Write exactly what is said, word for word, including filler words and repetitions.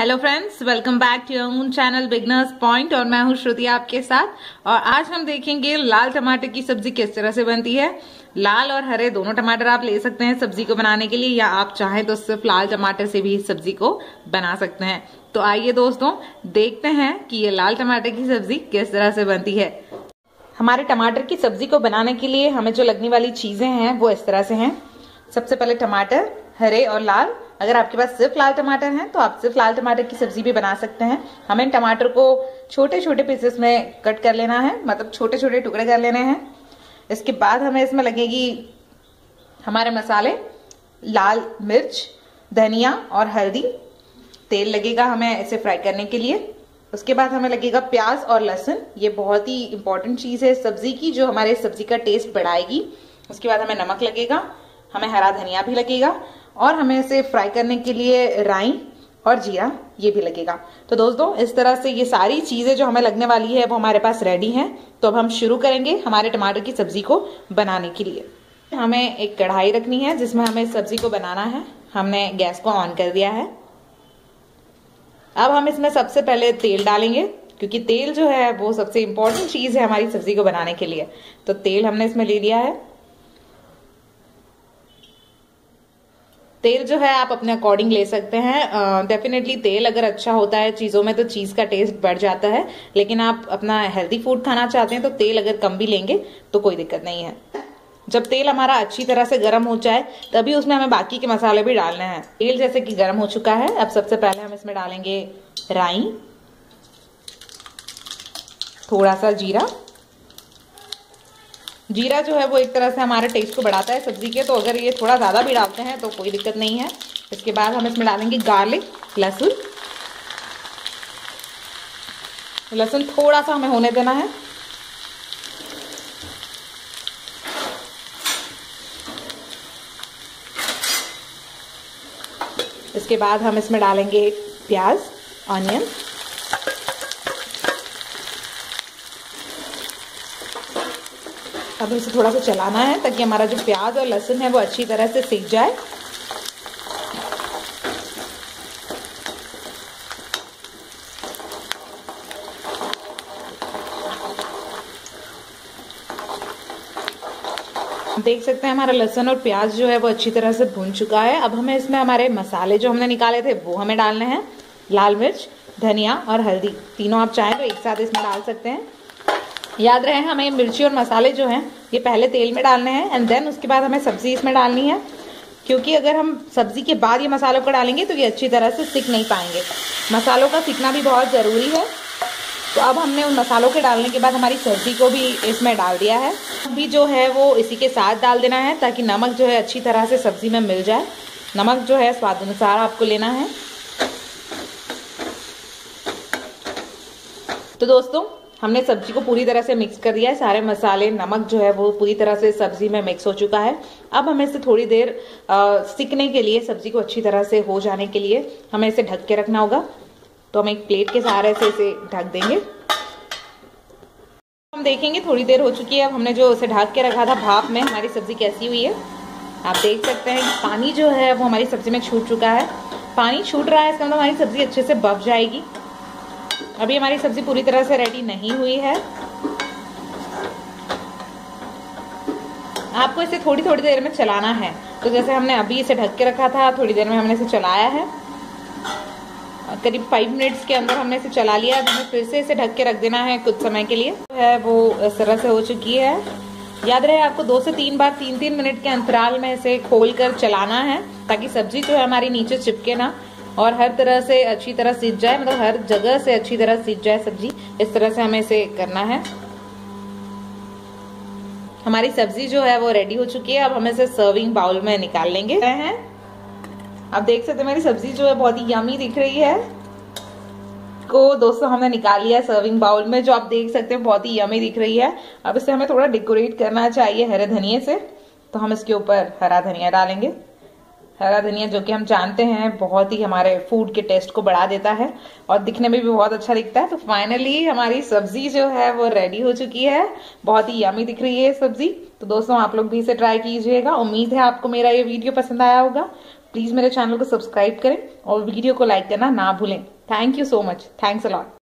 Hello friends, welcome back to your own channel beginners point. और मैं हूं श्रुति आपके साथ। और आज हम देखेंगे लाल टमाटर की सब्जी किस तरह से बनती है। लाल और हरे दोनों टमाटर आप ले सकते हैं सब्जी को बनाने के लिए, या आप चाहें तो सिर्फ लाल टमाटर से भी इस सब्जी को बना सकते हैं। तो आइए दोस्तों, देखते हैं कि ये लाल टमाटर की सब्जी किस तरह से बनती है। हमारे टमाटर की सब्जी को बनाने के लिए हमें जो लगने वाली चीजें हैं वो इस तरह से हैं। सबसे पहले टमाटर, हरे और लाल। अगर आपके पास सिर्फ लाल टमाटर हैं तो आप सिर्फ लाल टमाटर की सब्जी भी बना सकते हैं। हमें टमाटर को छोटे छोटे पीसेस में कट कर लेना है, मतलब छोटे छोटे टुकड़े कर लेने हैं। इसके बाद हमें इसमें लगेगी हमारे मसाले, लाल मिर्च, धनिया और हल्दी। तेल लगेगा हमें इसे फ्राई करने के लिए। उसके बाद हमें लगेगा प्याज और लहसुन। ये बहुत ही इंपॉर्टेंट चीज है सब्जी की, जो हमारे सब्जी का टेस्ट बढ़ाएगी। उसके बाद हमें नमक लगेगा, हमें हरा धनिया भी लगेगा, और हमें इसे फ्राई करने के लिए राई और जीरा ये भी लगेगा। तो दोस्तों, इस तरह से ये सारी चीजें जो हमें लगने वाली है वो हमारे पास रेडी हैं। तो अब हम शुरू करेंगे हमारे टमाटर की सब्जी को बनाने के लिए। हमें एक कढ़ाई रखनी है जिसमें हमें सब्जी को बनाना है। हमने गैस को ऑन कर दिया है। अब हम इसमें सबसे पहले तेल डालेंगे, क्योंकि तेल जो है वो सबसे इंपॉर्टेंट चीज है हमारी सब्जी को बनाने के लिए। तो तेल हमने इसमें ले लिया है। तेल जो है आप अपने अकॉर्डिंग ले सकते हैं। डेफिनेटली uh, तेल अगर अच्छा होता है चीजों में तो चीज का टेस्ट बढ़ जाता है। लेकिन आप अपना हेल्दी फूड खाना चाहते हैं तो तेल अगर कम भी लेंगे तो कोई दिक्कत नहीं है। जब तेल हमारा अच्छी तरह से गर्म हो जाए तभी उसमें हमें बाकी के मसाले भी डालने हैं। तेल जैसे कि गर्म हो चुका है, अब सबसे पहले हम इसमें डालेंगे राई, थोड़ा सा जीरा। जीरा जो है वो एक तरह से हमारे टेस्ट को बढ़ाता है सब्जी के, तो अगर ये थोड़ा ज्यादा भी डालते हैं तो कोई दिक्कत नहीं है। इसके बाद हम इसमें डालेंगे गार्लिक, लहसुन। लहसुन थोड़ा सा हमें होने देना है। इसके बाद हम इसमें डालेंगे प्याज, ऑनियन। अब इसे थोड़ा सा चलाना है ताकि हमारा जो प्याज और लहसुन है वो अच्छी तरह से सीख जाए। देख सकते हैं हमारा लहसुन और प्याज जो है वो अच्छी तरह से भून चुका है। अब हमें इसमें हमारे मसाले जो हमने निकाले थे वो हमें डालने हैं। लाल मिर्च, धनिया और हल्दी, तीनों आप चाहें तो एक साथ इसमें डाल सकते हैं। याद रहे हमें मिर्ची और मसाले जो हैं ये पहले तेल में डालने हैं एंड देन उसके बाद हमें सब्जी इसमें डालनी है, क्योंकि अगर हम सब्जी के बाद ये मसालों को डालेंगे तो ये अच्छी तरह से सीख नहीं पाएंगे। मसालों का सीखना भी बहुत ज़रूरी है। तो अब हमने उन मसालों के डालने के बाद हमारी सब्जी को भी इसमें डाल दिया है। अभी जो है वो इसी के साथ डाल देना है ताकि नमक जो है अच्छी तरह से सब्जी में मिल जाए। नमक जो है स्वाद अनुसार आपको लेना है। तो दोस्तों, हमने सब्जी को पूरी तरह से मिक्स कर दिया है। सारे मसाले, नमक जो है वो पूरी तरह से सब्जी में मिक्स हो चुका है। अब हमें इसे थोड़ी देर सिकने के लिए, सब्जी को अच्छी तरह से हो जाने के लिए हमें इसे ढक के रखना होगा। तो हम एक प्लेट के सहारे से इसे ढक देंगे। हम देखेंगे थोड़ी देर हो चुकी है। अब हमने जो इसे ढक के रखा था भाप में, हमारी सब्जी कैसी हुई है आप देख सकते हैं। पानी जो है वो हमारी सब्जी में छूट चुका है। पानी छूट रहा है, इसका मतलब हमारी सब्जी अच्छे से पक जाएगी। अभी हमारी सब्जी पूरी तरह से रेडी नहीं हुई है। आपको इसे थोड़ी थोड़ी देर में चलाना है। तो जैसे हमने अभी इसे ढक के रखा था, थोड़ी देर में हमने इसे चलाया है। करीब फाइव मिनट्स के अंदर हमने इसे चला लिया। अब हमें फिर से इसे ढक के रख देना है कुछ समय के लिए। है वो इस तरह से हो चुकी है। याद रहे आपको दो से तीन बार तीन तीन मिनट के अंतराल में इसे खोल कर चलाना है ताकि सब्जी जो है हमारी नीचे चिपके ना और हर तरह से अच्छी तरह सीज जाए, मतलब हर जगह से अच्छी तरह सीज जाए सब्जी। इस तरह से हमें इसे करना है। हमारी सब्जी जो है वो रेडी हो चुकी है। अब हम इसे सर्विंग बाउल में निकाल लेंगे हैं। अब देख सकते हैं मेरी सब्जी जो है बहुत ही यमी दिख रही है। को दोस्तों हमने निकाल लिया है सर्विंग बाउल में, जो आप देख सकते हैं बहुत ही यमी दिख रही है। अब इसे हमें थोड़ा डेकोरेट करना चाहिए हरे धनिये से, तो हम इसके ऊपर हरा धनिया डालेंगे। हरा धनिया जो कि हम जानते हैं बहुत ही हमारे फूड के टेस्ट को बढ़ा देता है और दिखने में भी बहुत अच्छा दिखता है। तो फाइनली हमारी सब्जी जो है वो रेडी हो चुकी है। बहुत ही यमी दिख रही है सब्जी। तो दोस्तों आप लोग भी इसे ट्राई कीजिएगा। उम्मीद है आपको मेरा ये वीडियो पसंद आया होगा। प्लीज मेरे चैनल को सब्सक्राइब करें और वीडियो को लाइक करना ना भूलें। Thank you so much. Thanks a lot.